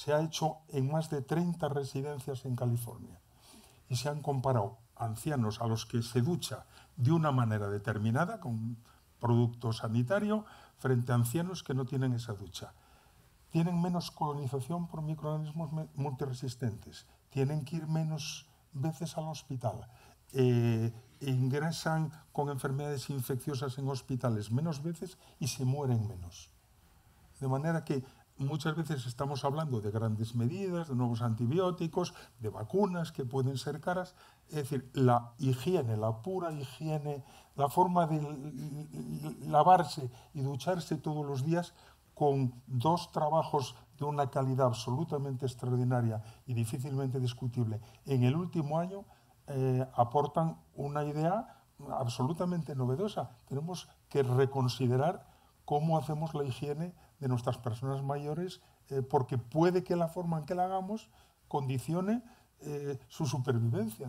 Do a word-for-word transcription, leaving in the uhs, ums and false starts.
se ha hecho en más de treinta residencias en California y se han comparado ancianos a los que se ducha de una manera determinada, con producto sanitario, frente a ancianos que no tienen esa ducha. Tienen menos colonización por microorganismos multiresistentes, tienen que ir menos veces al hospital, eh, ingresan con enfermedades infecciosas en hospitales menos veces y se mueren menos. De manera que muchas veces estamos hablando de grandes medidas, de nuevos antibióticos, de vacunas que pueden ser caras. Es decir, la higiene, la pura higiene, la forma de lavarse y ducharse todos los días con dos trabajos de una calidad absolutamente extraordinaria y difícilmente discutible en el último año, eh, aportan una idea absolutamente novedosa. Tenemos que reconsiderar cómo hacemos la higiene de nuestras personas mayores, eh, porque puede que la forma en que la hagamos condicione eh, su supervivencia.